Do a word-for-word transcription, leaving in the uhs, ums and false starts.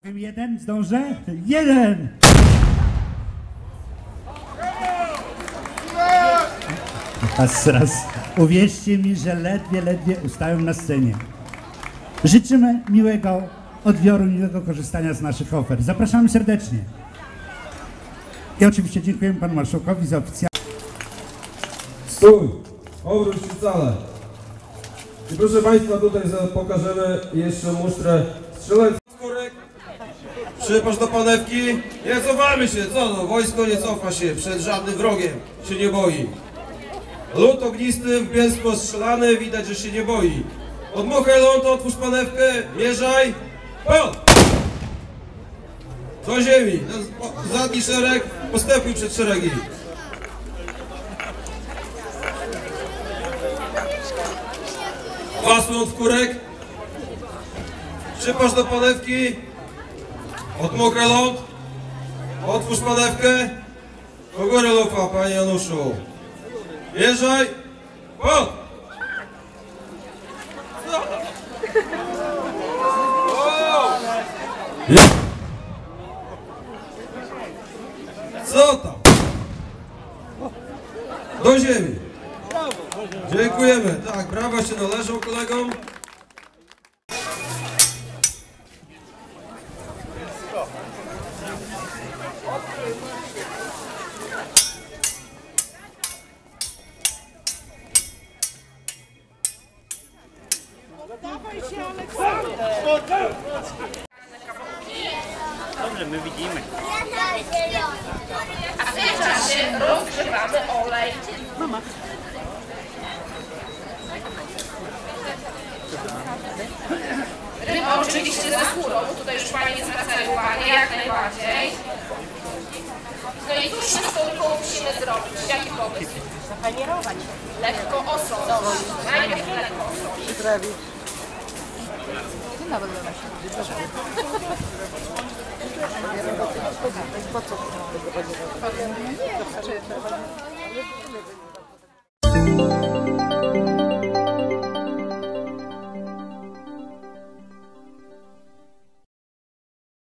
Jeden, zdążę? Jeden! Raz, raz. Uwierzcie mi, że ledwie, ledwie ustałem na scenie. Życzymy miłego odbioru, miłego korzystania z naszych ofert. Zapraszamy serdecznie. I oczywiście dziękujemy panu marszałkowi za oficjalne... Stój! Obróć się wcale. I proszę państwa, tutaj pokażemy jeszcze musztrę strzelecką. Przypasz do panewki. Nie cofamy się, co no, wojsko nie cofa się przed żadnym wrogiem, się nie boi. Lód ognisty, w bielsko strzelany, widać, że się nie boi. Odmuchaj ląd, otwórz panewkę, mierzaj, pal! Do ziemi, zadni szereg, postępuj przed szeregi. Pasły od kurek. Przypasz do panewki. Odmuchaj ląd. Otwórz panewkę. Do góry lufa, panie Januszu. Jeżdżaj. Pod! Co tam? Do ziemi. Dziękujemy. Tak, brawa się należą kolegom. Dawaj się, Aleksander! Dobrze, my widzimy. A w tym czasie rozgrzewamy olej. Mama. Ryba oczywiście ze skórą, tutaj już Pani nie zwracają uwagi, jak najbardziej. No i cóż wszystko tylko musimy zrobić? Jaki pomysł? Zapanierować. Lekko osą. Najpierw lekko osą. Przyprawić. Nawet dla nas. Po co?